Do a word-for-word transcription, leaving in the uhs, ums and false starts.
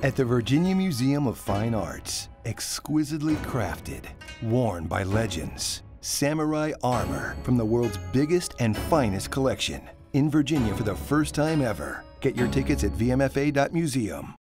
At the Virginia Museum of Fine Arts, exquisitely crafted, worn by legends, samurai armor from the world's biggest and finest collection. In Virginia for the first time ever. Get your tickets at V M F A dot museum.